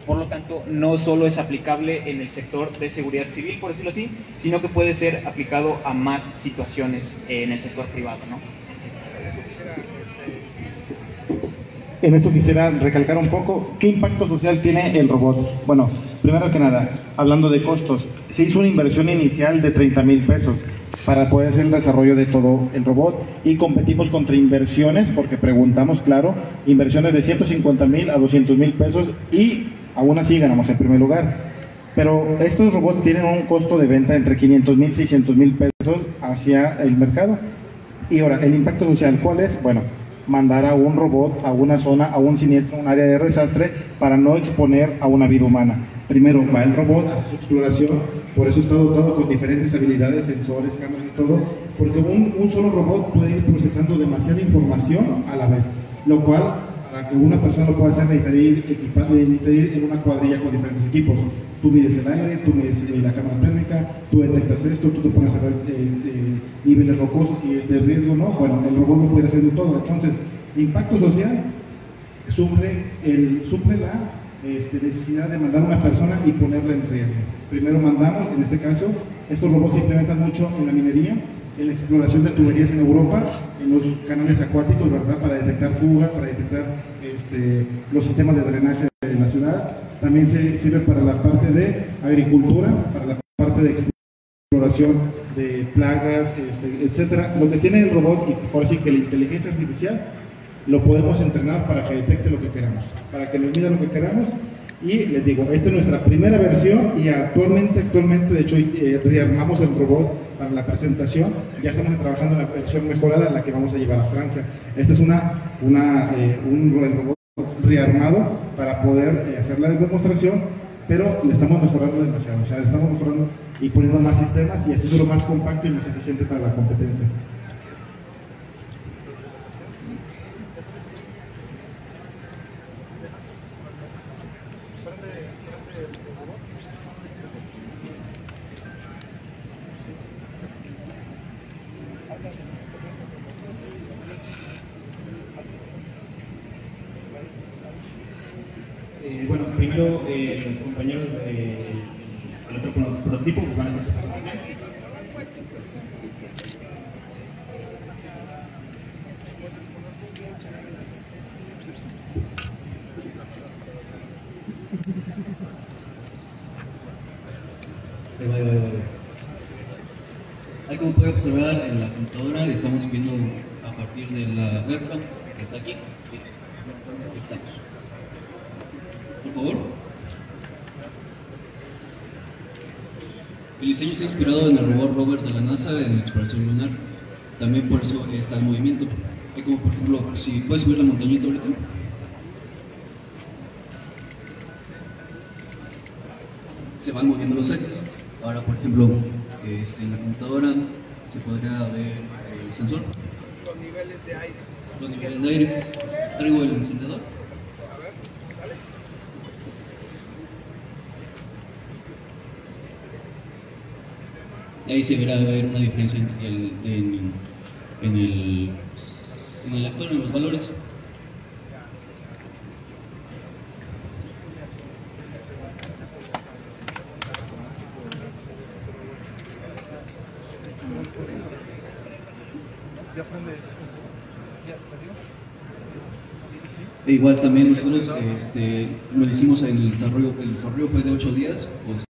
Por lo tanto, no solo es aplicable en el sector de seguridad civil, por decirlo así, sino que puede ser aplicado a más situaciones en el sector privado, ¿no? En esto quisiera recalcar un poco, ¿qué impacto social tiene el robot? Bueno, primero que nada, hablando de costos, se hizo una inversión inicial de 30,000 pesos para poder hacer el desarrollo de todo el robot y competimos contra inversiones, porque preguntamos, claro, inversiones de 150,000 a 200,000 pesos y aún así ganamos en primer lugar. Pero estos robots tienen un costo de venta entre 500,000 y 600,000 pesos hacia el mercado. Y ahora, el impacto social, ¿cuál es? Bueno, mandar a un robot a una zona, a un siniestro, un área de desastre, para no exponer a una vida humana. Primero va el robot a su exploración, por eso está dotado con diferentes habilidades, sensores, cámaras y todo, porque un solo robot puede ir procesando demasiada información a la vez, lo cual, para que una persona lo pueda hacer, necesita ir equipado, necesita ir en una cuadrilla con diferentes equipos. Tú mides el aire, tú mides la cámara térmica, tú detectas esto, tú te pones a ver niveles rocosos y es de riesgo, ¿no? Bueno, el robot no puede hacer de todo. Entonces, impacto social suple la necesidad de mandar a una persona y ponerla en riesgo. Primero mandamos, en este caso, estos robots se implementan mucho en la minería, en la exploración de tuberías en Europa, en los canales acuáticos, ¿verdad? Para detectar fugas, para detectar los sistemas de drenaje de la ciudad. También se sirve para la parte de agricultura, para la parte de exploración de plagas, etcétera. Lo que tiene el robot, y por así que la inteligencia artificial, lo podemos entrenar para que detecte lo que queramos, para que nos mida lo que queramos. Y les digo, esta es nuestra primera versión y actualmente de hecho, rearmamos el robot para la presentación. Ya estamos trabajando en la versión mejorada, la que vamos a llevar a Francia. Este es un robot rearmado para poder hacer la demostración, pero le estamos mejorando demasiado, o sea, le estamos mejorando y poniendo más sistemas y haciéndolo más compacto y más eficiente para la competencia. Bueno, primero los compañeros del otro prototipo pues van a hacer su presentación. Ahí, como puede observar en la computadora, estamos viendo a partir de la webcam que está aquí. Estamos. Por favor. El diseño está inspirado en el robot rover de la NASA en la exploración lunar. También por eso está el movimiento. Hay como por ejemplo, si puedes subir la montañita ahorita. Se van moviendo los ejes. Ahora, por ejemplo, en la computadora se podría ver el sensor. Los niveles de aire. Los niveles de aire. Traigo el encendedor. Ahí se verá ver una diferencia en el actor, en los valores. E igual también nosotros lo hicimos en el desarrollo fue de 8 días. Pues,